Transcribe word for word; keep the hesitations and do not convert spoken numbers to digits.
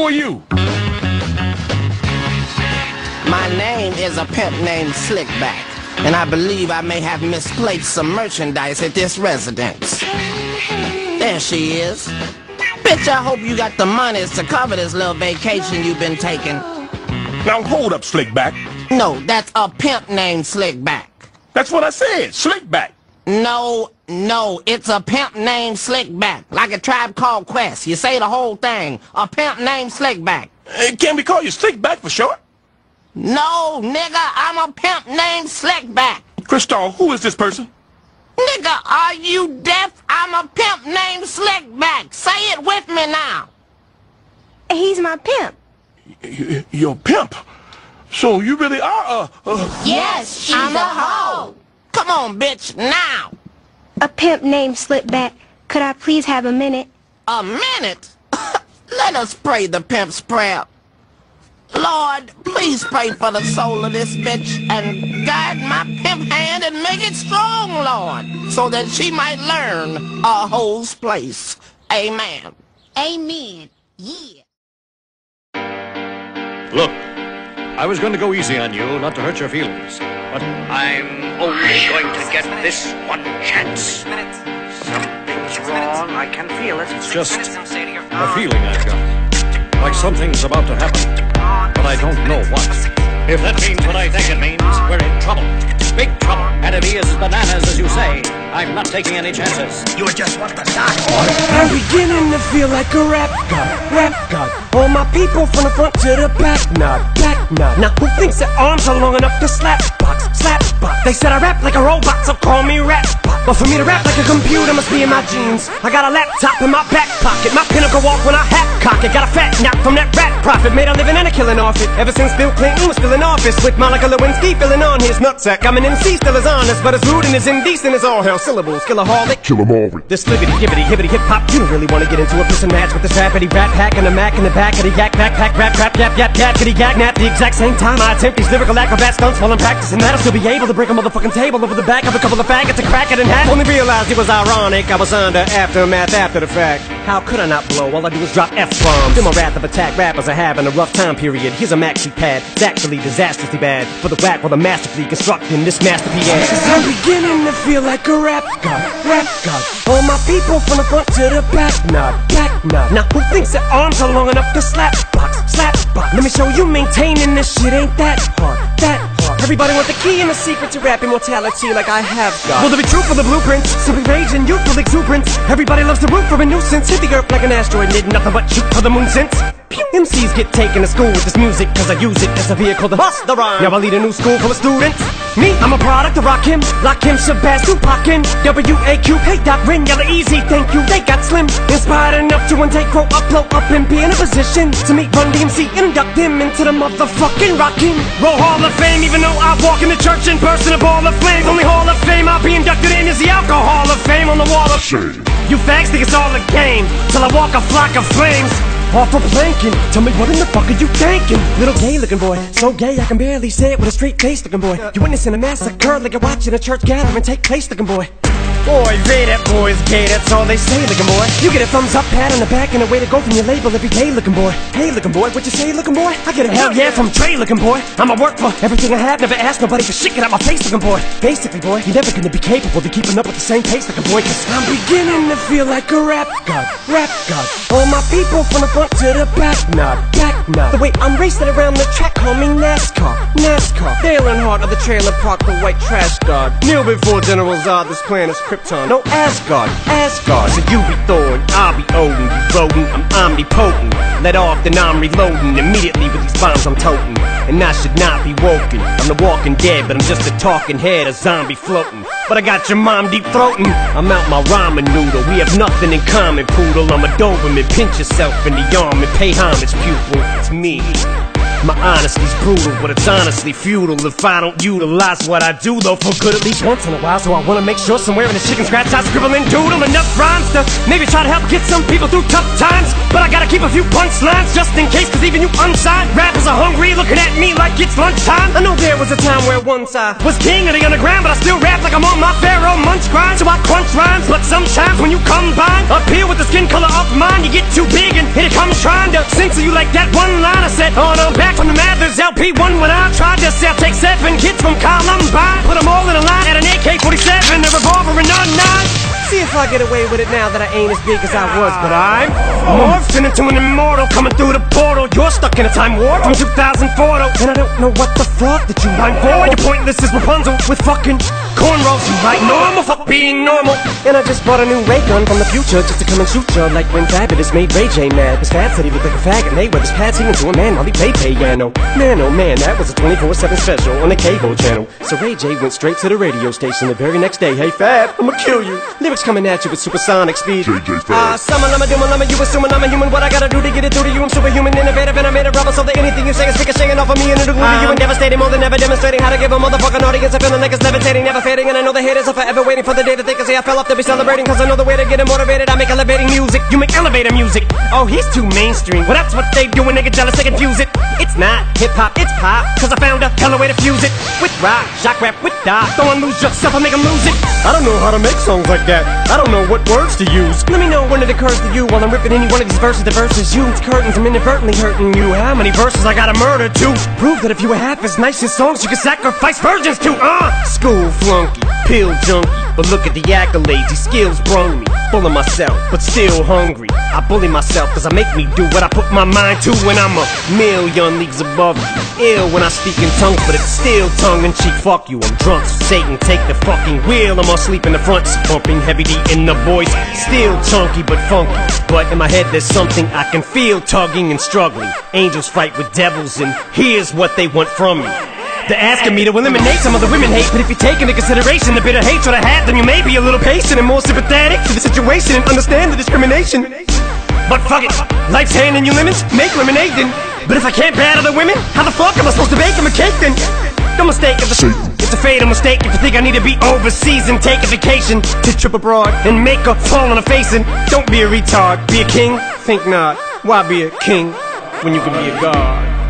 are you? My name is a pimp named Slickback, and I believe I may have misplaced some merchandise at this residence. There she is. Bitch, I hope you got the monies to cover this little vacation you've been taking. Now hold up, Slickback. No, that's a pimp named Slickback. That's what I said, Slickback. No, no, it's a pimp named Slickback, like a Tribe Called Quest. You say the whole thing. A pimp named Slickback. Uh, can we call you Slickback for short? No, nigga, I'm a pimp named Slickback. Crystal, who is this person? Nigga, are you deaf? I'm a pimp named Slickback. Say it with me now. He's my pimp. Y you're pimp. So you really are a... a... Yes, she's I'm a hoe. Come on, bitch, now. A pimp named Slickback. Could I please have a minute? A minute? Let us pray the pimp's prayer. Lord, please pray for the soul of this bitch and guide my pimp hand and make it strong, Lord, so that she might learn a hoe's place. Amen. Amen. Yeah. Look, I was going to go easy on you, not to hurt your feelings, but I'm only going to get this one chance. Something's wrong. I can feel it. It's just a feeling I've got. Like something's about to happen, but I don't know what. If that means what I think it means, we're in trouble. Big trouble. And if he is as bananas as you say, I'm not taking any chances. You just want the dark order. I'm beginning to feel like a rap god, rap god. All my people from the front to the back, nod, back nod. Now who thinks their arms are long enough to slap box, slap box? They said I rap like a robot, so call me rap box. But for me to rap like a computer must be in my jeans. I got a laptop in my back pocket, my pinnacle walk when I hat cock it. Got a fat knock from that rat profit, made a living and a killing off it. Ever since Bill Clinton was still in office, with Monica Lewinsky filling on his nutsack. I'm an M C, still as honest, but as rude and as indecent as all hell. Syllables, killaholic, Kill 'em all. this libbity, gibbity, hibbity, hip hop. You don't really want to get into a piss and match with this rappity rap pack and a mac in the back of the yak backpack, rap, rap, yap, yap, yap, kitty, yak, nap. The exact same time I attempt these lyrical acrobat stunts while I'm practicing that, I'll still be able to break a motherfucking table over the back of a couple of faggots and crack it in half. Only realized it was ironic, I was under aftermath after the fact. How could I not blow? All I do is drop F-bombs. In my wrath of attack, rappers are having a rough time period. Here's a maxi pad, it's actually disastrously bad for the whack while the masterfully constructing this masterpiece. I'm beginning to feel like a rap god, rap god. All my people from the front to the back, nod, back nod. Now who thinks their arms are long enough to slap box, slap box? Let me show you maintaining this shit ain't that hard, that hard. Everybody want the key and the secret to rap immortality like I have got. Will there be truth for the blueprints? Simply rage and youthful exuberance. Everybody loves to root for a nuisance. Hit the earth like an asteroid, did nothing but shoot for the moon since. M Cs get taken to school with this music, cause I use it as a vehicle to bust the rhyme. Now I lead a new school full of students. Me, I'm a product of Rakim, Lakim, Shabazz, Tupac, and W A Q. Hey Doc, Rin, yella easy, thank you. They got slim, inspired enough to one take, grow up, blow up, and be in a position to meet Run D M C, induct them into the motherfucking Rockin' Roll Hall of Fame. Even though I walk in the church and burst in a ball of flames, only Hall of Fame I'll be inducted in is the Alcohol of Fame on the wall of shame. You fags think it's all a game, till I walk a flock of flames off a planking. Tell me what in the fuck are you thinking? Little gay looking boy, so gay I can barely say it with a straight face looking boy. You witnessing a massacre like you're watching a church gathering take place looking boy. Boy, they that boy's gay, that's all they say looking boy. You get a thumbs up, pat on the back, and a way to go from your label every day looking boy. Hey looking boy, what you say looking boy? I get a hell yeah from Trey looking boy. I'ma work for everything I have, never ask nobody for shit, get out my face looking boy. Basically boy, you're never gonna be capable of keeping up with the same pace looking boy, cause I'm beginning to feel like a rap god, rap god. All my people from the front to the back, nod, back nod. The way I'm racing around the track, call me NASCAR, NASCAR. Dale Hart of the trailer park, the white trash god. Kneel before General Zod, this planet's Krypton. No Asgard, Asgard. So you be Thor and I'll be Odin. You rodent, I'm omnipotent. Let off, then I'm reloading immediately with these bombs I'm toting. And I should not be woken. I'm the walking dead, but I'm just a talking head, a zombie floating. But I got your mom deep throating. I'm out my ramen noodle. We have nothing in common, poodle. I'm a Doberman. Pinch yourself in the arm and pay homage, pupil. It's me. My honesty's brutal, but it's honestly futile if I don't utilize what I do, though for good at least once in a while. So I wanna make sure somewhere in the chicken scratch I scribble and doodle enough rhymes to maybe try to help get some people through tough times. But I gotta keep a few punchlines just in case, cause even you unside rappers are hungry, looking at me like it's lunchtime. I know there was a time where once I was king of the underground, but I still rap like I'm on my Pharaoh munch grind. So I crunch rhymes, but sometimes when you combine up here with the skin color of mine, you get too big and hit Here it comes trying to censor you like that one line I said. On I'm back from the Mathers L P one when I tried to sell. Take seven kids from Columbine, put them all in a line at an A K forty-seven, a revolver and a nine. See if I get away with it now that I ain't as big as I was, but I'm morphing into an immortal coming through the portal. You're stuck in a time warp from two thousand four though, and I don't know what the fuck that you mind for. You're pointless as Rapunzel with fucking cornrows. You like normal, fuck being normal. And I just bought a new ray gun from the future just to come and shoot ya like when Fabulous made Ray J mad. His Fab said he looked like a faggot. Mayweather's pad singing to a man while he played piano. Man, oh man, that was a twenty-four seven special on the cable channel. So Ray J went straight to the radio station the very next day. Hey Fab, I'ma kill you. Lyrics coming at you with supersonic speed. J J Fab. Ah, uh, someone I'm a doom, I'm a you assuming I'm a human. What I gotta do to get it through to you? I'm superhuman, innovative, and I made a rubber so that anything you say is ricocheting off of me and it'll glue to you and devastating more than ever, demonstrating how to give a motherfucking audience a feeling like it's levitating, never fading. And I know the haters are forever waiting for the day that they can say I fell off to be celebrating, cause I know the way to get them motivated. I make elevating music, you make elevator music. Oh, he's too mainstream. Well, that's what they do when they get jealous, they confuse it. It's not hip-hop, it's pop, cause I found a hella way to fuse it. With rock, shock rap, with dot. Don't lose yourself, I make them lose it. I don't know how to make songs like that. I don't know what words to use. Let me know when it occurs to you while I'm ripping any one of these verses. The verses you, it's curtains, I'm inadvertently hurting you. How many verses I gotta murder to prove that if you were half as nice as songs you could sacrifice virgins to? Uh, school flunky, pill junkie, but look at the accolades, these skills brung me. Full of myself, but still hungry. I bully myself cause I make me do what I put my mind to when I'm a million leagues above you. Ill when I speak in tongues, but it's still tongue-in-cheek. Fuck you, I'm drunk, so Satan take the fucking wheel. I'm asleep in the front, pumping heavy D in the voice. Still chunky but funky, but in my head there's something I can feel tugging and struggling. Angels fight with devils and here's what they want from me. They're asking me to eliminate some of the women hate, but if you take into consideration the bitter hatred I had, then you may be a little patient and more sympathetic to the situation and understand the discrimination. But fuck it, life's handing you lemons, make lemonade then. But if I can't battle the women, how the fuck am I supposed to bake them a cake then? No mistake if it's, it's a fatal mistake if you think I need to be overseas and take a vacation to trip abroad and make a fall on a face. And don't be a retard, be a king? Think not. Why be a king when you can be a god?